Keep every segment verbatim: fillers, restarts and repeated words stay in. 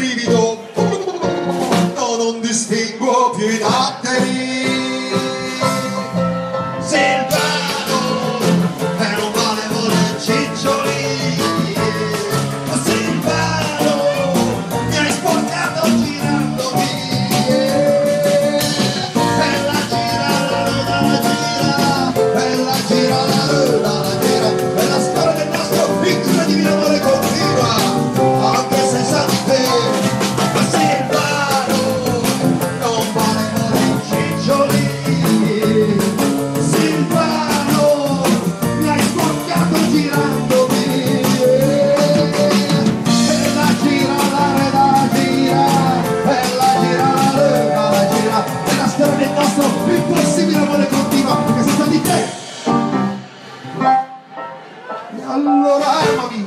brivido, no, non distingo più i datteri. Silvano è un malevole cicciolino, Silvano mi hai sporcato girandomi, e la gira, la ruota la gira, e la gira, la ruota la gira, e la storia del nostro incredibile amore continua, anche se sa di te, ma Silvano non vale more cicciolini. Silvano mi hai sporcato girandomi, e la gira, la reda la gira, e la gira, la reda la gira, e la storia del nostro impossibile amore continua, perché senza di te. E allora amami,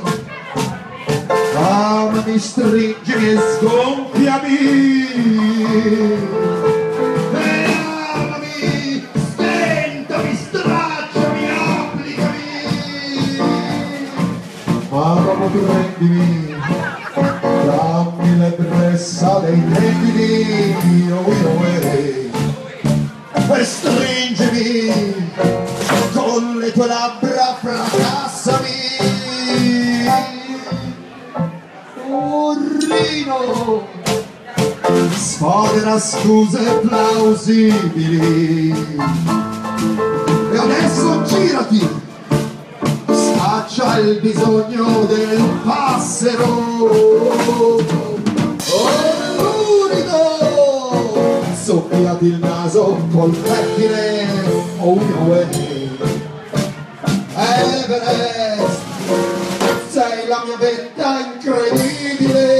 amami, stringimi e sgonfiami, e amami, stentami, stracciami, applicami, ma dopo prendimi, dammi l'ebbrezza dei tendini, io e e stringimi con le tue labbra, fracassami, urrino, sfodera scuse plausibili, e adesso girati, scaccia il bisogno del passero, oh lurido, soffiati il naso col pettine, oh way, Everest, sei la mia vetta incredibile,